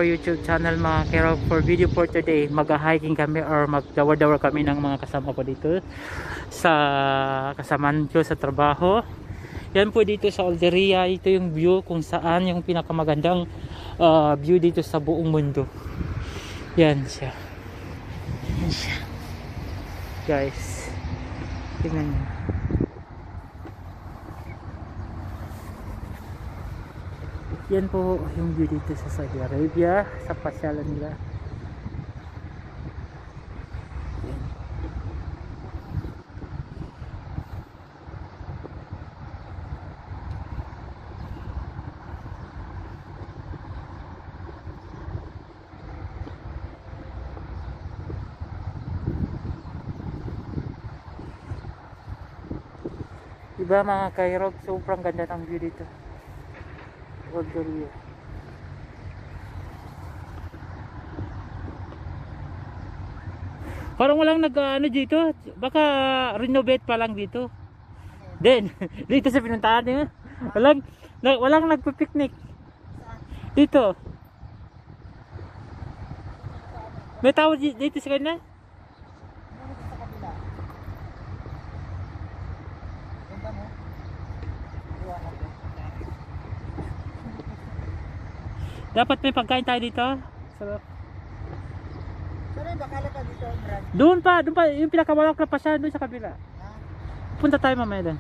YouTube channel mga Kerog. For video for today, mag-hiking kami or magdawar-dawar kami ng mga kasama ko dito sa kasamaan ko sa trabaho. Yan po dito sa Olderia, ito yung view kung saan yung pinakamagandang view dito sa buong mundo. Yan siya. Yan siya. Guys, tingnan nyo. Yan po yung view dito sa Saudi Arabia, sa pasyalan nila. Yan. Diba mga Kairog, sobrang ganda ng view dito. Olderia. Parang walang nag-ano dito. Baka renovate pa lang dito. Then, dito sa pinuntahan niyo. Walang nagpi-picnic. Dito. May tao dito sa kanya? Dapat may pagkain tayo dito. Sarap. Saan bakala ka dito, Brad? Doon pa, yung pinakamalak na pasyalan doon sa kabila. Punta tayo mamaya doon.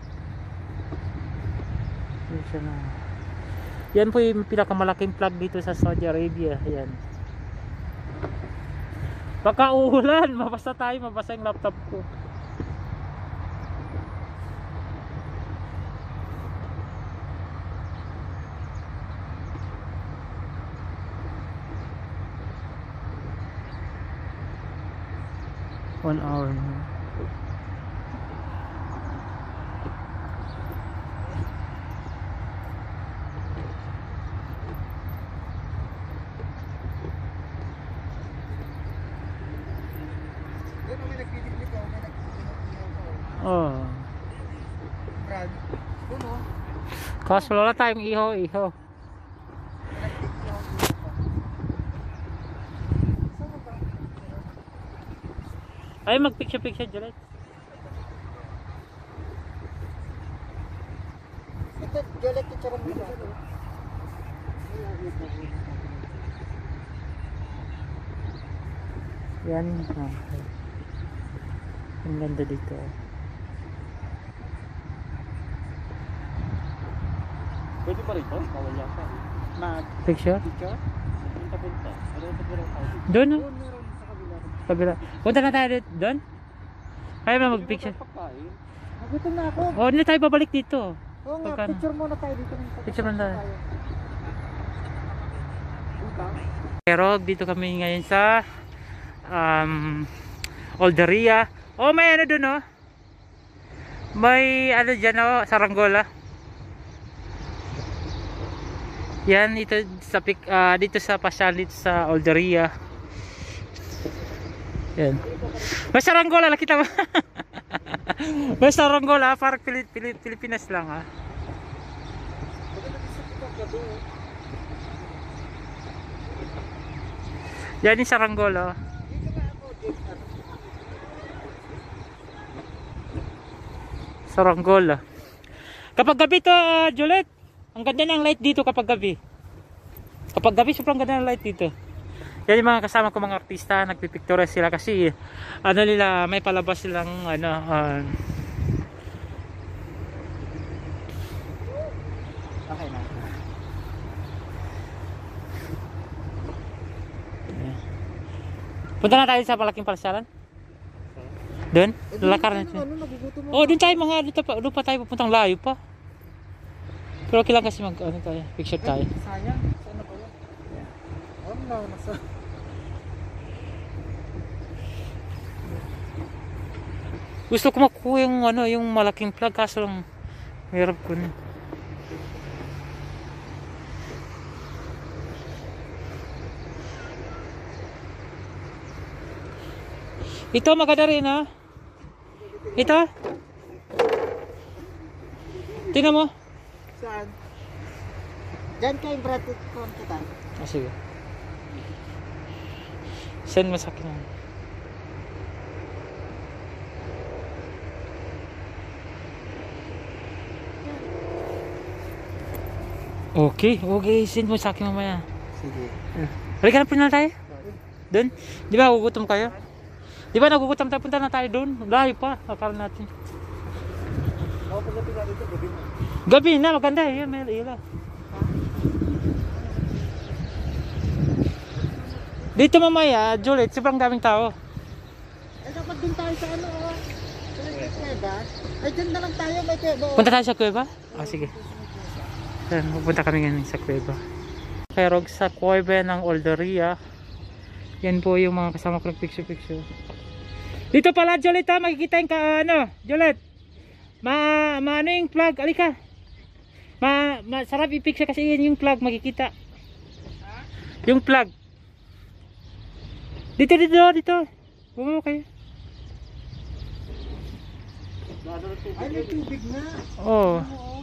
Yan po yung pinakamalaking plug dito sa Saudi Arabia. Yan. Baka uulan, mabasa tayo, mabasa yung laptop ko. One hour na. Oh. Brad, doon o. Kaso wala tayong iho. Ay, mag-picture direct. Ito, Jolet, picture mo ba? Yan. Ang ganda dito. Pwede pa rito? Bawal yata. Picture? Picture? Punta. Ano ito pero Doon no? Doon meron sa kabila. Kabila. Punta na tayo dito. Doon? Kaya ba mag-picture? Nagutom na ako. O, hindi tayo babalik dito. Oo nga, Pagkano? picture muna tayo dito. Picture muna tayo. Diba? Pero dito kami ngayon sa Olderia. Oh, may ano doon oh. May ano dyan oh, saranggola. Yan ito sa dito sa pasyalan dito sa Olderia. Yan. May saranggola, nakita mo? May saranggola, parang Pilipinas lang ha. Yan yung saranggola. Saranggola. Kapag gabi to, Juliet, ang ganda ng light dito kapag gabi. Kapag gabi, sobrang ganda ng light dito. Yan yung mga kasama ko mga artista, nagpipicture sila kasi ano nila, may palabas silang ano Okay na. Punta na tayo sa malaking pasyalan. Doon? Lalakar natin. Oh, doon tayo mga doon pa tayo pupuntang layo pa. Pero okay lang kasi mag ano tayo, picture tayo. Sayang, sana pa yun. No, nasa. Gusto ko makuha yung ano, yung malaking plug kaso lang hirap ko na. Ito maganda rin ha. Ito. Tingnan mo. Saan? Diyan kay Brad, kita. Ah, sige. Send mo sa akin. Okay, okay. Send mo sa akin mamaya. Sige. Halika na, punta na tayo. Doon? Di ba nagugutom kayo? Di ba nagugutom tayo? Punta na tayo doon. Layo pa. Akala natin. Ako pagdating natin ito, gabi na. Gabi na, maganda. Yan, may ilaw. Dito mamaya, Juliet, sobrang daming tao. Eh, dapat din tayo sa ano, oh. Sa may kuweba. Ay, dyan na lang tayo, may kuweba. Punta tayo sa kuweba? Ah, sige. Yan, pupunta kami ngayon sa kuweba. Pero sa kuweba ng Olderia, yan po yung mga kasama ko ng picture-picture. Dito pala, Juliet, ha? Makikita yung ano, Juliet. Ano yung flag? Alika. Sarap i-picture kasi yun yung flag, makikita. Yung flag. Dito. Bumaba kayo. Ay, may tubig na. Oo. Oo.